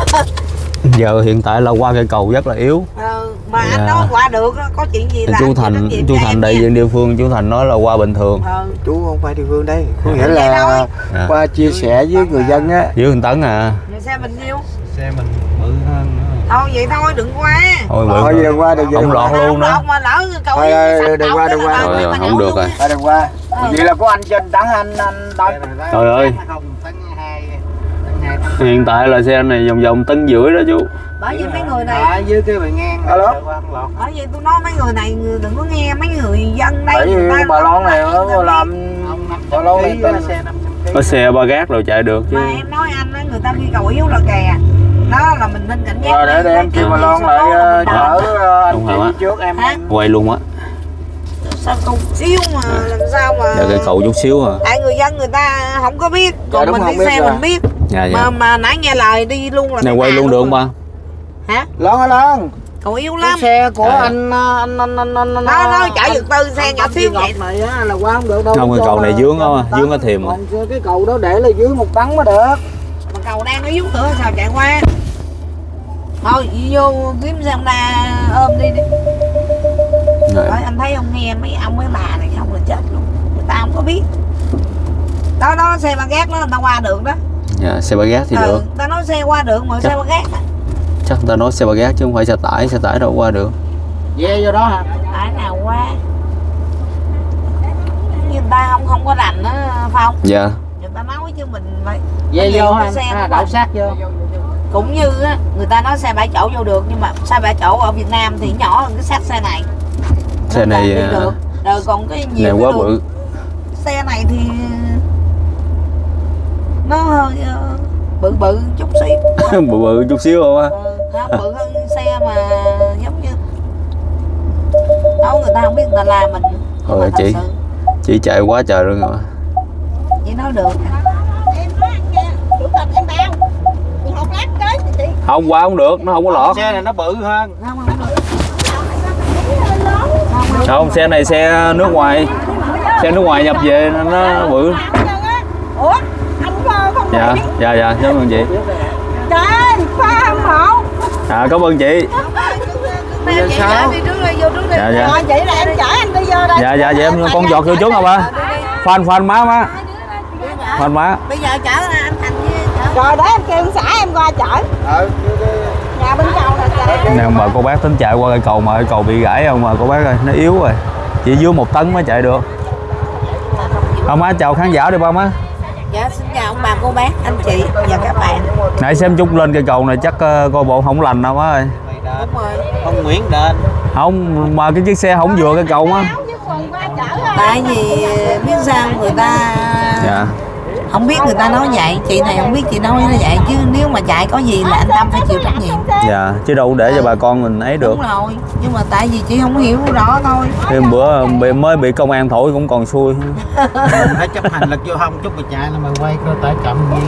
Giờ hiện tại là qua cây cầu rất là yếu. Mà anh nói qua được, có chuyện gì là chú Thành đại diện địa phương, chú Thành nói là qua bình thường. Chú không phải địa phương đây, có nghĩa là qua chia sẻ với người dân á. Dưới 1 tấn à. Xe mình nhiêu? Xe mình bự hơn nữa. Thôi vậy thôi đừng qua. Thôi đừng qua, đừng không lọt luôn đó. Mà lỡ cầu đừng qua. Rồi, không được rồi. Đừng qua. Vậy là có anh trên tấn anh đâu. Trời ơi. Hiện tại là xe này vòng 1,5 tấn đó chú. Bởi vì mấy người này dưới cái bề ngang. Bởi vì tôi nói mấy người này đừng có nghe mấy người dân đây. Bởi vì bà Loan này nó làm bà Loan này có xe ba gác rồi chạy được chứ. Mà em nói anh á, người ta khi cầu yếu là kè. Đó là mình nên cảnh giác. Rồi để em kêu bà Loan lại chở anh chị trước em. Quay luôn á. Sao cầu xíu mà làm sao mà. Dạ, cây cầu chút xíu à. Tại người dân người ta không có biết, còn mình đi xe mình biết. Dạ. Mà nãy nghe lời đi luôn là này quay luôn được không ba? Hả? Loan cầu yếu lắm. Xe của anh nó chở giật tư xe nhỏ xíu vậy này là qua không được đâu. Không, cái cầu này dướng không, dướng cái thềm mà. Cái cầu đó để là dưới 1 tấn mới được. Mà cầu đang ở dưới cửa sao chạy qua. Thôi vô kiếm xe Honda ôm đi. Rồi anh thấy không, nghe mấy ông mấy bà này không là chết luôn. Người ta không có biết. Đó xe ba gác đó người ta qua được đó. Dạ, xe ba gác thì được. Ta nói xe qua được mà xe ba gác. Chắc người ta nói xe ba gác chứ không phải xe tải đâu qua được. Ve vô đó hả? Tải nào qua. Người ta không có rành đó Phong. Dạ. Người ta nói chứ mình phải ve vô ha, đậu sát vô. Cũng như á, người ta nói xe 7 chỗ vô được, nhưng mà xe 7 chỗ ở Việt Nam thì nhỏ hơn cái xác xe này. Xe này đi được. Rồi còn cái nhiều này quá bự. Xe này thì nó hơi bự chút xíu. bự chút xíu không á? Không, bự hơn xe mà giống như đâu người ta không biết người ta la mình. Thôi chị chạy quá trời rồi mà. Chị nói được. Không qua không được, nó không có lọt. Xe này nó bự hơn. Không, xe này xe nước ngoài. Xe nước ngoài nhập về nên nó bự. Ủa? Anh không Dạ, cảm ơn chị. Trời ơi, pha hâm mộ. Cảm ơn chị. Chị chở đi trước đi, vô trước đi. Dạ. Rồi chị là em chở anh đi vô đây. Dạ, em con giọt vô trước hả ba? Khoan má. Khoan má. Bây giờ chở anh Thành với rồi để em kêu ông xã em qua chở. Nhà bên cầu là Nè mà cô bác tính chạy qua cây cầu mà cây cầu bị gãy không mà cô bác ơi, nó yếu rồi. Chỉ dưới 1 tấn mới chạy được. Má chào khán giả đi ba má. Dạ xin chào ông bà cô bác, anh chị và các bạn. Nãy xem chút lên cây cầu này chắc coi bộ không lành đâu má ơi. Đúng rồi. Ông Nguyễn Đền. Không, mà cái chiếc xe không vừa cây cầu á. Tại vì biết sao người ta không biết, người ta nói vậy, chị này không biết chị nói nó vậy, chứ nếu mà chạy có gì là anh Tâm phải chịu trách nhiệm. Dạ, chứ đâu để cho bà con mình ấy được. Đúng rồi, nhưng mà tại vì chị không hiểu rõ thôi. Thêm bữa mới bị công an thổi cũng còn xui. Phải chấp hành lực giao thông chút mà chạy là mày quay coi tải trọng gì.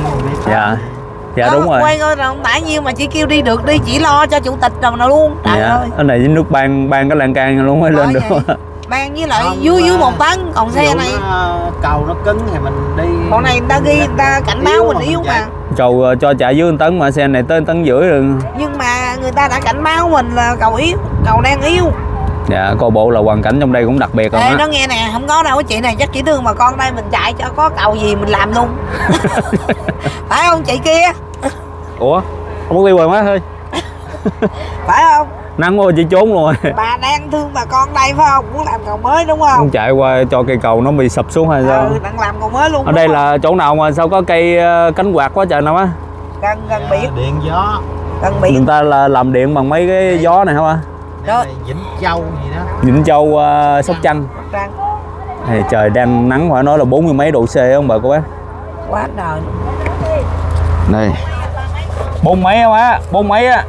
Dạ đúng rồi. Quay coi rồi tải nhiêu mà chị kêu đi được đi, chỉ lo cho chủ tịch rồi nào luôn. Trời ơi. Cái này với nước ban cái lan can luôn mới lên được. Ban với lại dưới 1 tấn, còn xe này cầu nó cứng thì mình đi. Còn này người ta ghi, người ta cảnh báo mình yếu mà. Cầu cho chạy dưới 1 tấn mà xe này tới 1,5 tấn rồi. Nhưng mà người ta đã cảnh báo mình là cầu yếu, cầu đang yếu. Dạ, coi bộ là hoàn cảnh trong đây cũng đặc biệt rồi. Nó nghe nè, không có đâu chị này chắc chỉ thương mà con đây mình chạy cho có cầu gì mình làm luôn. Phải không chị kia? Ủa, không có đi rồi má ơi. Phải không? Nắng quá chị trốn rồi. Bà đang thương bà con đây phải không? Muốn làm cầu mới đúng không? Không chạy qua cho cây cầu nó bị sập xuống hay sao? Đang làm cầu mới luôn. Ở đây là chỗ nào mà sao có cây cánh quạt quá trời nào á? Gần biển. Điện gió. Gần biển. Người ta là làm điện bằng mấy cái gió này hả ba? Đó. Vĩnh Châu gì đó. Vĩnh Châu, Sóc Trăng. Thì trời đang nắng phải nói là 40 mấy độ C không bà cô bác? Quá trời. Đây. 40 mấy không á? 40 mấy á?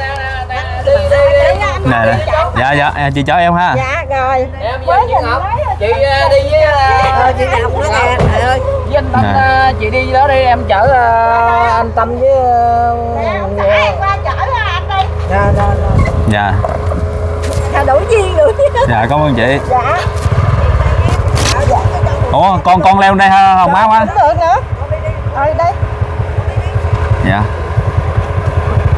Nè. Dạ, chị chở em ha. Dạ rồi. Em với chị Ngọc. Chị đi với chị Ngọc nữa nè, trời ơi. Với anh Tâm chị đi đó đi, em chở anh Tâm với em qua chở anh đi. Rồi. Dạ. Đủ duyên được. Dạ, cảm ơn chị. Dạ. Ủa, con leo đây ha không má má? Không được nữa. Rồi đây. Dạ.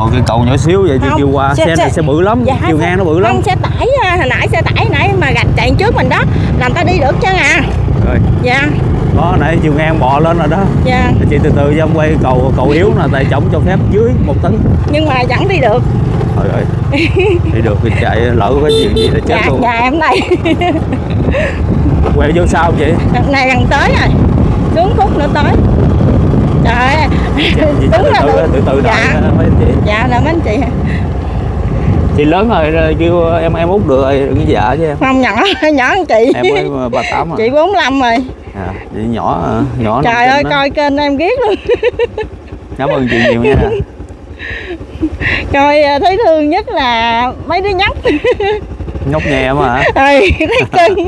cái cầu nhỏ xíu vậy chứ Không, kêu qua xe này xe bự lắm, dạ, chiều ngang nó bự lắm. Không, xe tải hồi nãy xe tải nãy mà gạch chạy trước mình đó, làm ta đi được chứ à. Rồi. Dạ. Đó nãy chiều ngang bò lên rồi đó. Dạ. Chị từ từ cho em quay cầu yếu nè, tại trọng cho phép dưới 1 tấn. Nhưng mà vẫn đi được. Trời ơi. Đi được thì chạy lỡ có chuyện gì là chết Dạ, luôn. dạ em đây. Quay vô sau chị. Đợt này gần tới rồi. Xuống phút nữa tới. Trời ơi. Đúng là từ từ đợi dạ. mấy anh chị. Dạ là mấy anh chị. Chị lớn rồi kêu em út được rồi, đừng có dạ chứ em. Không, nhỏ anh chị. Em mới 38 rồi. Chị 45 rồi. À, chị nhỏ Trời ơi coi kênh em ghét luôn. Cảm ơn chị nhiều nha. Coi thấy thương nhất là mấy đứa nhóc. Nhóc nhà em hả? Ừ, thấy cưng.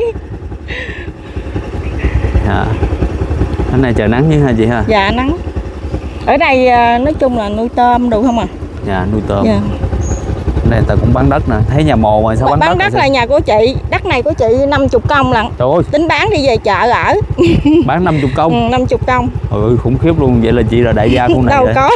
Dạ. Cái này trời nắng chứ hả chị ha? Dạ nắng. Ở đây nói chung là nuôi tôm đủ không à? Dạ nuôi tôm. Dạ. Đây ta cũng bán đất nè, thấy nhà mồ mà sao bán đất là nhà của chị, đất này của chị 50 công lận. Trời ơi. Tính bán đi về chợ ở. Bán 50 công. Ừ, 50 công. Ừ khủng khiếp luôn, vậy là chị là đại gia con này. Đâu vậy? có.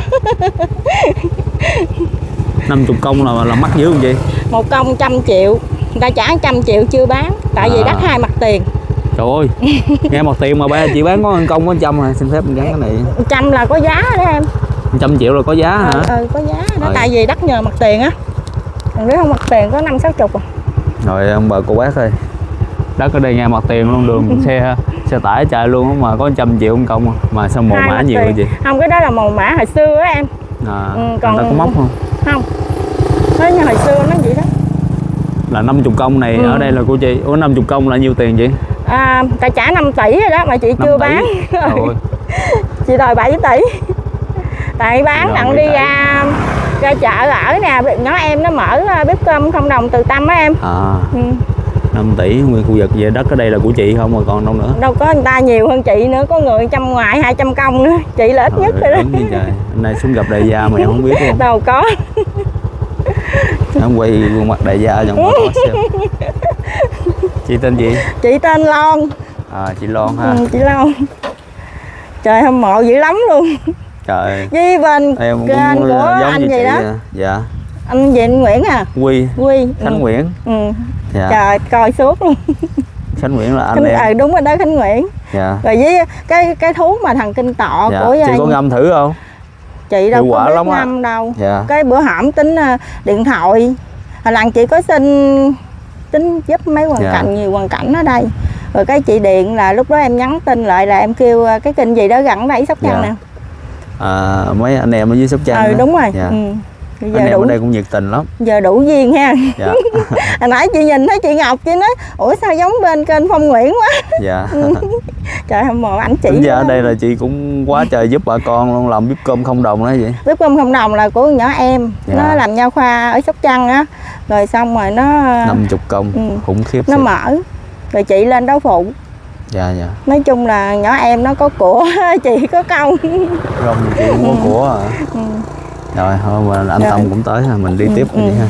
50 công là mắc dữ không chị? 1 công 100 triệu. Người ta trả 100 triệu chưa bán, tại vì đất 2 mặt tiền. Trời ơi. Nghe mặt tiền mà ba chị bán có 1 công có 100 à, xin phép mình gắn cái này. 100 là có giá đó em. 100 triệu là có giá hả? Ừ có giá đó, Rồi. tại vì đất nhờ mặt tiền á. Còn nếu không mặt tiền có 50-60 à. Rồi ông bà cô bác ơi, đất ở đây nghe mặt tiền luôn, đường xe tải chạy luôn mà có 100 triệu 1 công mà sao mồ mã nhiều vậy chị? Không, cái đó là màu mã hồi xưa á em. Còn người ta có móc không? Không, nó như hồi xưa nó vậy đó. Là 50 công này ở đây là của chị. Ủa 50 công là nhiêu tiền chị? Ta trả 5 tỷ rồi đó mà chị chưa bán. Chị đòi 7 tỷ. Tại bán đặng đi ra chợ ở nè, nó em nó mở bếp cơm không đồng Từ Tâm á em. 5 tỷ nguyên khu vực về đất ở đây là của chị không mà còn đâu nữa. Đâu có, người ta nhiều hơn chị nữa, có người 100 ngoài 200 công nữa, chị là ít nhất rồi đó. Trời, hôm nay xuống gặp đại gia mà em không biết luôn. Đâu có. Em quay gương mặt đại gia trong podcast xem. Chị tên gì? Chị tên Lon. Chị Lon ha. Chị Lon. Trời hâm mộ dữ lắm luôn. Trời. Với bên em cũng kênh của anh gì đó. Dạ. Anh gì anh Nguyễn à? Quy. Khánh Nguyễn. Dạ. Trời coi suốt luôn. Khánh Nguyễn là anh em. Đúng rồi đó, Khánh Nguyễn. Dạ. Rồi với cái thuốc mà thằng Kinh Tọ dạ. của chị có ngâm thử không? Chị đâu có biết ngâm đâu. Dạ. Cái bữa hổm tính điện thoại. Hồi lần chị có xin tính giúp mấy hoàn cảnh, nhiều hoàn cảnh ở đây. Rồi cái chị điện là lúc đó em nhắn tin lại là em kêu cái kênh gì đó gần đây Sóc Trăng nè. Mấy anh em ở dưới Sóc Trăng. Đúng rồi. Dạ. Giờ anh em ở đây cũng nhiệt tình lắm. Giờ đủ duyên ha. Dạ. Hồi nãy chị nhìn thấy chị Ngọc, chị nói ủa sao giống bên kênh Phong Nguyễn quá. Dạ. Trời hâm mộ ảnh chị. Giờ ở đây là chị cũng quá trời giúp bà con luôn, làm bếp cơm không đồng đó vậy. Bếp cơm không đồng là của nhỏ em. Dạ. Nó làm nha khoa ở Sóc Trăng á. Rồi xong rồi nó 50 công khủng khiếp. Nó mở. Rồi chị lên đó phụ. Dạ dạ. Nói chung là nhỏ em nó có của, chị có công. Rồi chị cũng có của à. Rồi thôi mà anh Tâm cũng tới ha, mình đi tiếp đi ha.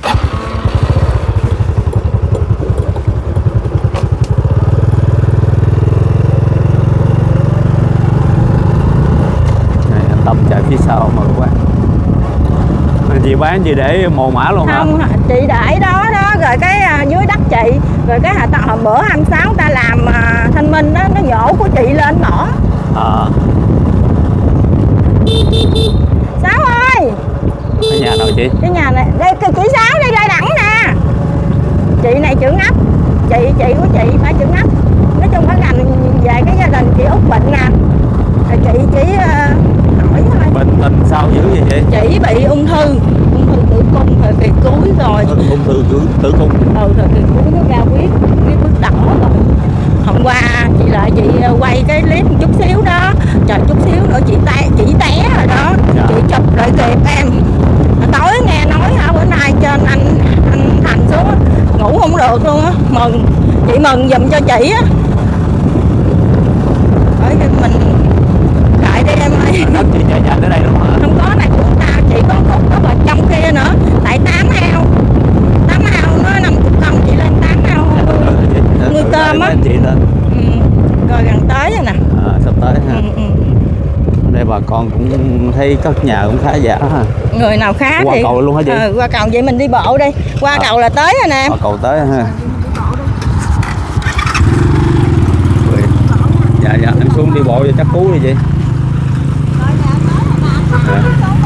Này, anh Tâm chạy phía sau mà quá. Chị bán chị để mồ mã luôn hả? Không, chị để đó rồi cái dưới đất chị, rồi cái hồi bữa 26 ta làm thanh minh đó, nó nhổ của chị lên bỏ. Sáu ơi. Cái nhà nào chị? Cái nhà này, đây chị Sáu đi ra đẳng nè. Chị này trưởng ấp, chị của chị phải trưởng ấp. Nói chung phải gần về cái gia đình chị Út bệnh nè. Rồi chị chỉ hỏi thôi. Bệnh tình sao dữ vậy chị? Chị bị ung thư tử cung thời kỳ cuối rồi. Ung thư tử cung. Thời kỳ cuối nó ra huyết bước đỏ rồi. Hôm qua chị lại chị quay cái clip một chút xíu đó, trời chút xíu nữa chị té rồi đó. Dạ. Chị chụp lại kịp em. Tối nghe nói hả, bữa nay trên anh Thành xuống ngủ không được luôn á. Mừng, chị mừng giùm cho chị á. Bởi vì mình lại đi em ơi. Đất chị chạy nhanh tới đây luôn hả? Không có, này của ta chị có khúc đó và trong kia nữa. Tại 8 heo nó 50 công, chị lên 8 heo nuôi tôm á. Chị lên. Rồi gần tới rồi nè. Sắp tới ha. Đây bà bà con cũng thấy cất nhà cũng khá giả ha. Người nào khá qua thì cầu luôn hả chị? Qua cầu vậy mình đi bộ đi, qua cầu là tới rồi nè. Qua cầu tới ha. Dạ em xuống đi bộ cho chắc cú đi chị. Dạ.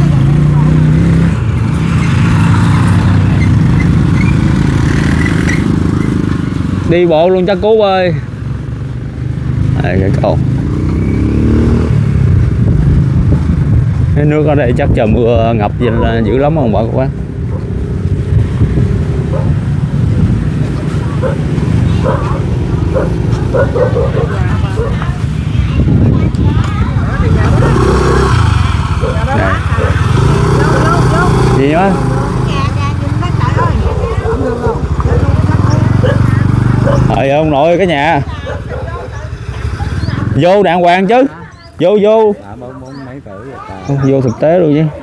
Đi bộ luôn chắc cú ơi. Đây cái cầu. Cái nước ở đây chắc trời mưa ngập dữ lắm không bà cô bác? Này. Gì á? Ông nội cái nhà vô đàng hoàng chứ, vô vô thực tế luôn chứ.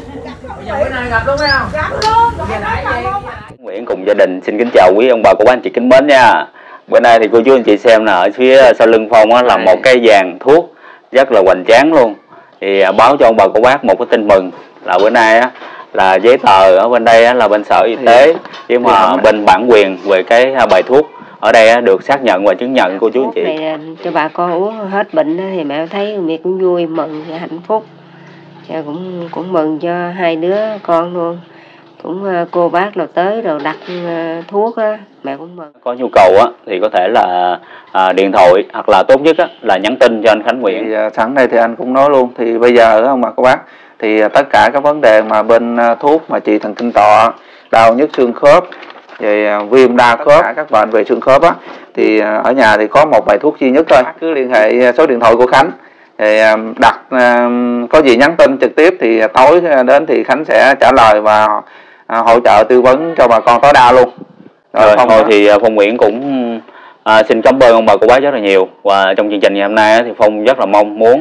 Nguyễn cùng gia đình xin kính chào quý ông bà cô bác anh chị kính mến nha. Bữa nay thì cô chú anh chị xem là ở phía sau lưng Phong á, là một cái dàn thuốc rất là hoành tráng luôn. Thì báo cho ông bà cô bác một cái tin mừng là bữa nay á, là giấy tờ ở bên đây á, là bên Sở Y tế nhưng mà bên bản quyền về cái bài thuốc ở đây được xác nhận và chứng nhận cô chú anh chị. Này cho bà con uống hết bệnh thì mẹ thấy việc cũng vui, mừng và hạnh phúc. Và cũng mừng cho hai đứa con luôn. Cũng cô bác nào tới rồi đặt thuốc á, mẹ cũng mừng. Có nhu cầu á thì có thể là điện thoại hoặc là tốt nhất á là nhắn tin cho anh Khánh Nguyễn. Thì, sẵn đây thì anh cũng nói luôn, thì bây giờ ông bà cô bác thì tất cả các vấn đề mà bên thuốc mà trị thần kinh tọa, đau nhức xương khớp, về viêm đa khớp, các bệnh về xương khớp á, thì ở nhà thì có một bài thuốc duy nhất thôi. Cứ liên hệ số điện thoại của Khánh thì đặt, có gì nhắn tin trực tiếp thì tối đến thì Khánh sẽ trả lời và hỗ trợ tư vấn cho bà con tối đa luôn. Rồi thôi thì Phong Nguyễn cũng xin cảm ơn ông bà cô bác rất là nhiều. Và trong chương trình ngày hôm nay thì Phong rất là mong muốn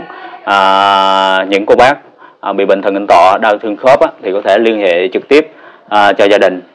những cô bác bị bệnh thần kinh tọa, đau xương khớp á, thì có thể liên hệ trực tiếp cho gia đình